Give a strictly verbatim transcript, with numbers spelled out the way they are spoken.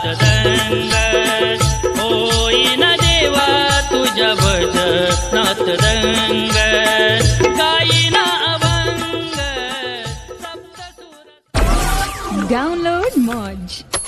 दंग, होईन देवा तुझ्या भजनात रंग, गाईना अभंग सप्तसुर. Download Moj.